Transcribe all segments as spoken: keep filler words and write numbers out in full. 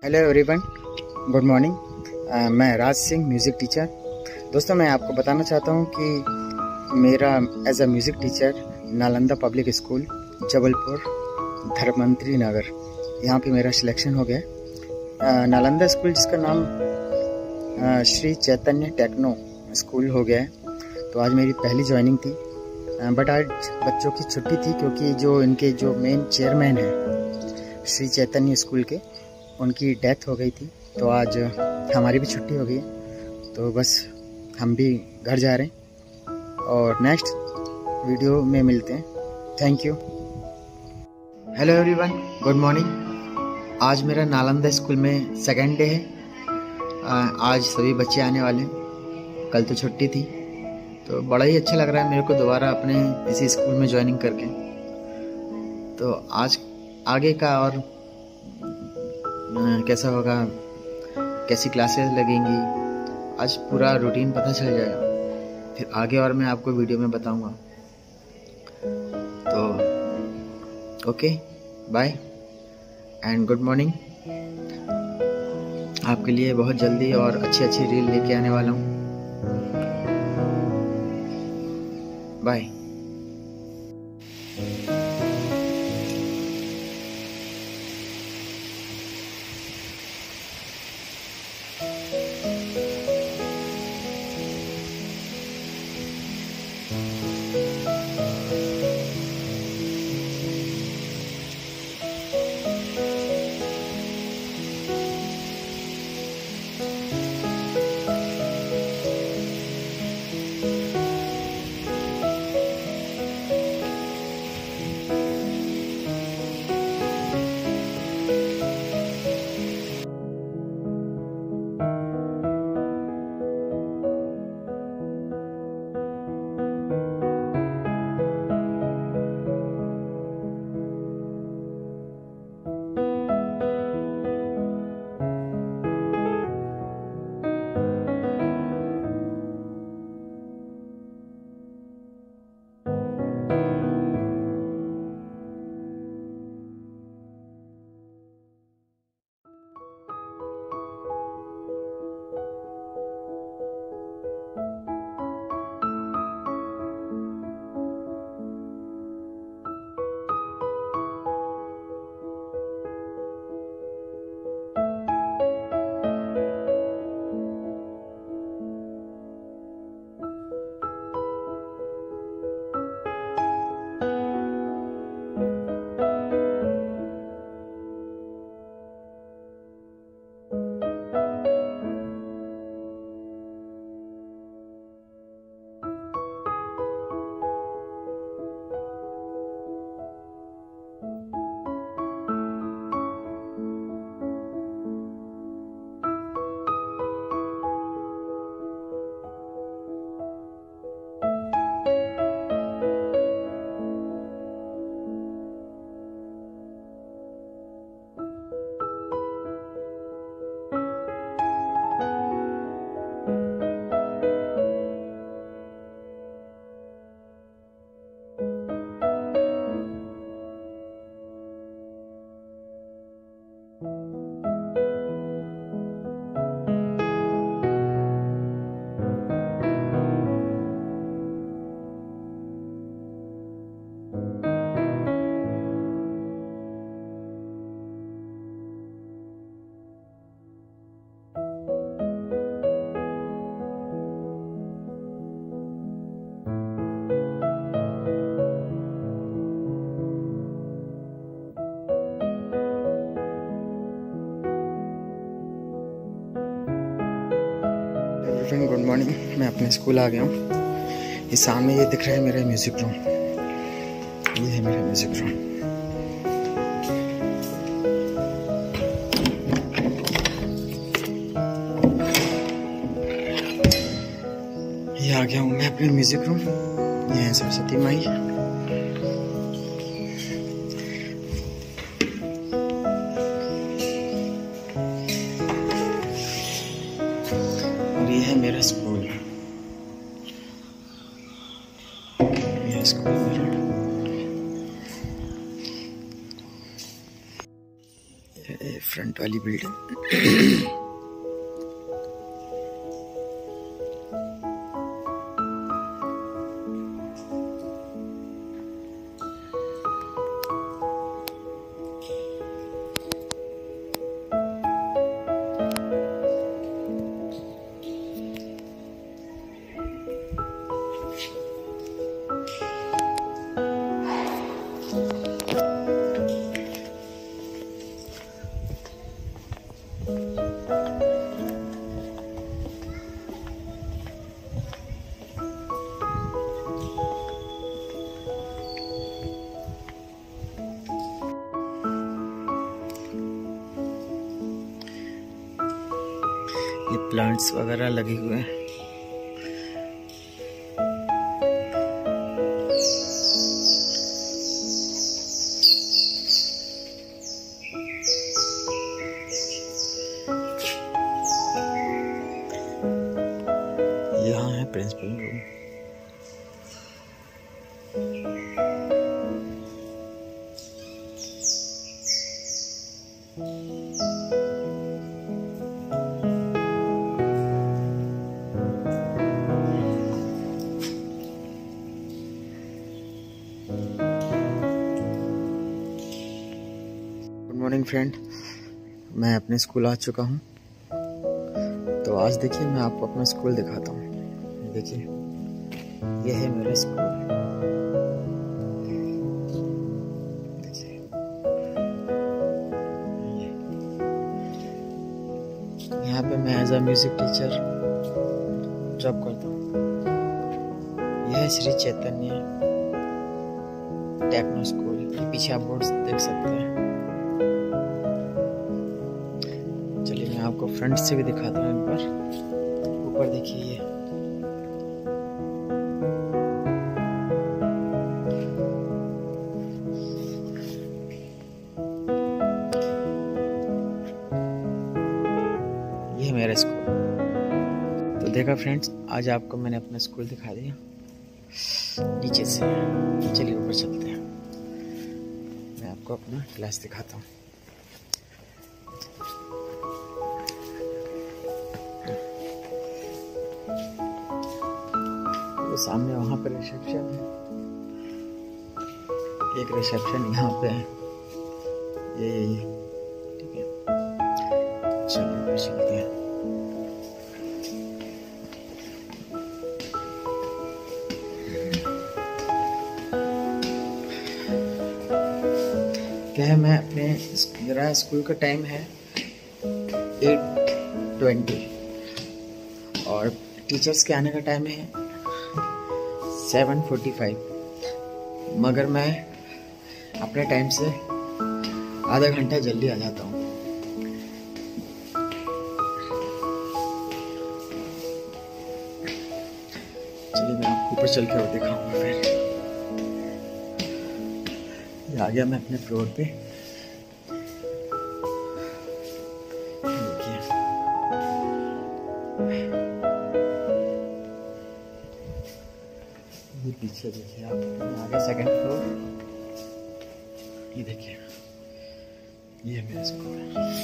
Hello everyone, good morning. मैं Raj Singh, music teacher. दोस्तों, मैं आपको बताना चाहता हूँ कि मेरा as a music teacher Nalanda public school Jabalpur Dharmantari Nagar, यहाँ पे मेरा सिलेक्शन हो गया। uh, नालंदा स्कूल जिसका नाम uh, Shri Chaitanya techno school हो गया है। तो आज मेरी पहली ज्वाइनिंग थी, बट uh, आज बच्चों की छुट्टी थी क्योंकि जो इनके जो मेन चेयरमैन हैं श्री चैतन्य स्कूल के, उनकी डेथ हो गई थी। तो आज हमारी भी छुट्टी हो गई है, तो बस हम भी घर जा रहे हैं और नेक्स्ट वीडियो में मिलते हैं। Thank you. Hello everyone, good morning. आज मेरा नालंदा स्कूल में सेकेंड डे है। आज सभी बच्चे आने वाले हैं, कल तो छुट्टी थी, तो बड़ा ही अच्छा लग रहा है मेरे को दोबारा अपने इसी स्कूल में ज्वाइनिंग करके। तो आज आगे का और कैसा होगा, कैसी क्लासेस लगेंगी, आज पूरा रूटीन पता चल जाएगा। फिर आगे और मैं आपको वीडियो में बताऊंगा। तो okay, bye and good morning. आपके लिए बहुत जल्दी और अच्छी अच्छी रील लेके आने वाला हूँ। बाय। Good morning. मैं अपने स्कूल आ गया हूँ। ये सामने ये दिख रहा है मेरा म्यूजिक रूम। ये है मेरा म्यूजिक रूम। ये आ गया हूँ मैं अपने म्यूजिक रूम। ये है सरस्वती माई। ये है मेरा स्कूल। ये स्कूल मेरा। ये फ्रंट वाली बिल्डिंग। ये प्लांट्स वगैरह लगे हुए हैं। यहाँ है principal room. Good morning friend, मैं अपने स्कूल आ चुका हूँ। तो आज देखिए मैं आपको अपना स्कूल दिखाता हूँ। देखिए ये है मेरा स्कूल। देखिए यहाँ पे मैं as a music teacher job करता हूँ। यह है श्री चैतन्य टेक्नो स्कूल। ये पीछे आप बोर्ड देख सकते हैं। चलिए मैं आपको फ्रंट से भी दिखाता हूँ एक बार। ऊपर देखिए ये ये है मेरा स्कूल। तो देखा फ्रेंड्स, आज आपको मैंने अपना स्कूल दिखा दिया नीचे से। चलिए ऊपर चलते हैं, मैं आपको अपना क्लास दिखाता हूँ। तो सामने वहाँ पर रिसेप्शन है। एक रिसेप्शन यहाँ पे है। ये ठीक है, चलिए ऊपर चलते हैं। क्या है, मैं अपने मेरा स्कूल का टाइम है एट ट्वेंटी और टीचर्स के आने का टाइम है सेवन फोर्टी फाइव। मगर मैं अपने टाइम से आधा घंटा जल्दी आ जाता हूँ। चलिए मैं आपको ऊपर चल के और दिखाऊंगा। फिर आ गया मैं अपने फ्लोर पे। देखिए ये पीछे देखिए आप, आ गया सेकंड फ्लोर। ये देखिए ये है मेरा स्कूल।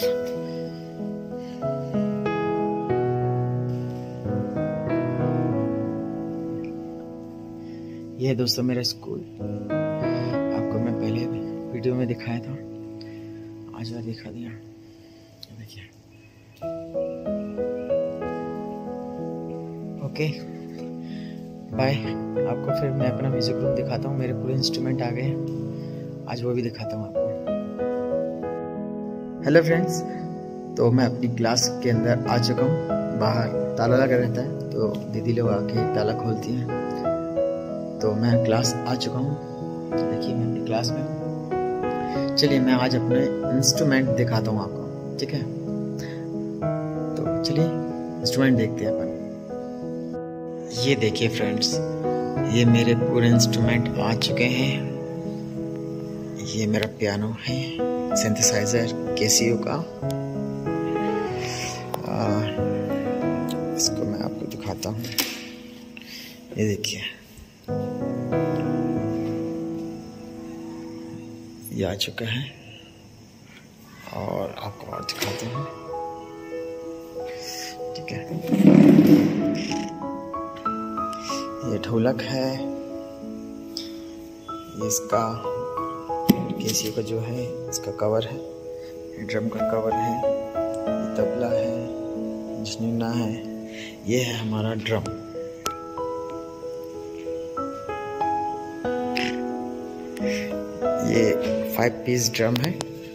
ये है दोस्तों मेरा स्कूल। आपको मैं पहले वीडियो में दिखाया था, आज बार दिखा दिया। देखिए ओके बाय। आपको फिर मैं अपना म्यूजिक रूम दिखाता हूँ। मेरे पूरे इंस्ट्रूमेंट आ गए, आज वो भी दिखाता हूँ आपको। हेलो फ्रेंड्स, तो मैं अपनी क्लास के अंदर आ चुका हूँ। बाहर ताला लगा रहता है तो दीदी लोग आके ताला खोलती हैं। तो मैं क्लास आ चुका हूँ। देखिए मैं अपनी क्लास में हूँ। चलिए मैं आज अपने इंस्ट्रूमेंट दिखाता हूँ आपको, ठीक है। तो चलिए इंस्ट्रूमेंट देखते हैं अपन। ये देखिए फ्रेंड्स, ये मेरे पूरे इंस्ट्रूमेंट आ चुके हैं। ये मेरा पियानो है, सिंथेसाइजर कैसियो का। आ, इसको मैं आपको दिखाता हूँ। ये देखिए ये आ चुका है। और और दिखाते हैं, ठीक है। ये ढोलक है, ये इसका केसी का जो है इसका कवर है, ये ड्रम का कवर है, ये तबला है, झुनझुना है, ये है हमारा ड्रम। ये फाइव पीस ड्रम है।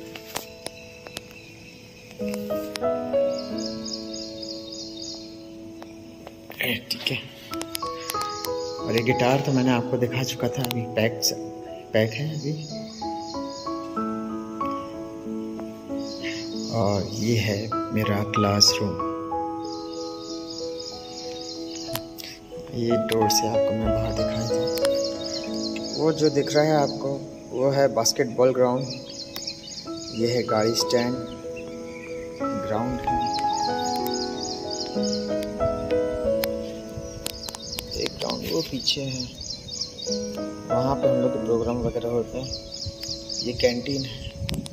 ठीक है, और ये गिटार तो मैंने आपको दिखा चुका था, अभी पैक पैक है अभी। और ये है मेरा क्लासरूम। ये डोर से आपको मैं बाहर दिखाया था। वो जो दिख रहा है आपको वो है बास्केटबॉल ग्राउंड। ये है गाड़ी स्टैंड, ग्राउंड है। एक ग्राउंड वो पीछे है, वहाँ पे हम लोग के प्रोग्राम वगैरह होते हैं। ये कैंटीन है।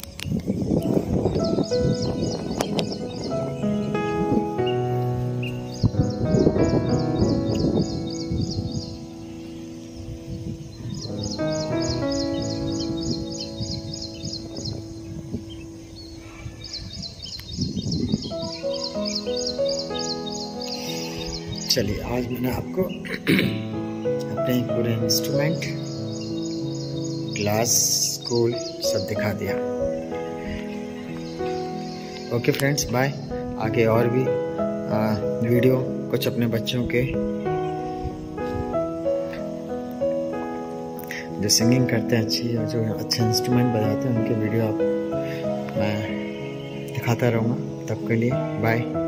चलिए, आज मैंने आपको अपने पूरे इंस्ट्रूमेंट, क्लास, स्कूल सब दिखा दिया। Okay friends, bye. आगे और भी आ, वीडियो कुछ अपने बच्चों के जो सिंगिंग करते हैं अच्छी और जो अच्छे इंस्ट्रूमेंट बजाते हैं उनके वीडियो आप मैं दिखाता रहूँगा। तब के लिए bye.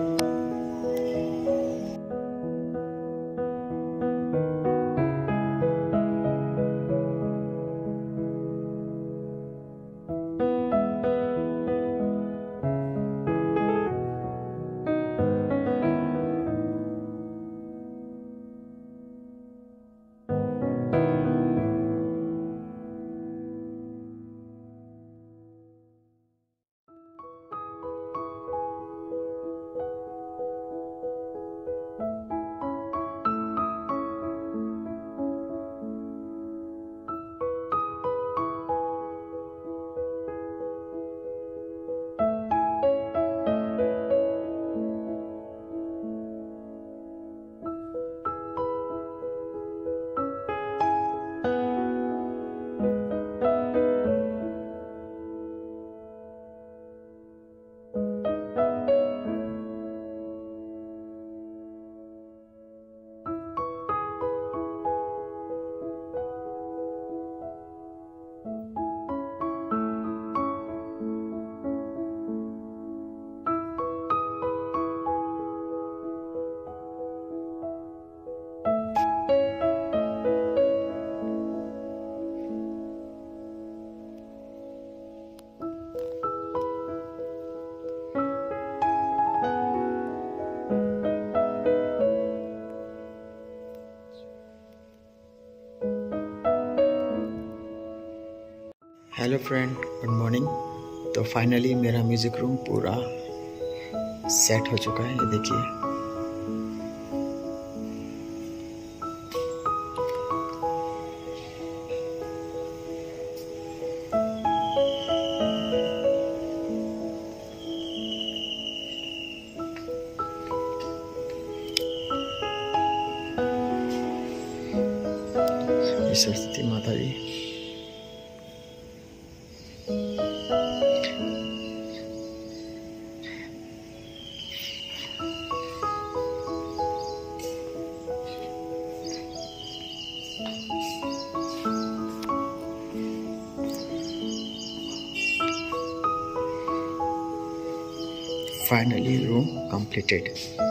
Hello friend, good morning. तो फाइनली मेरा म्यूज़िक रूम पूरा सेट हो चुका है, ये देखिए। ये सरस्वती माता जी, finally room completed.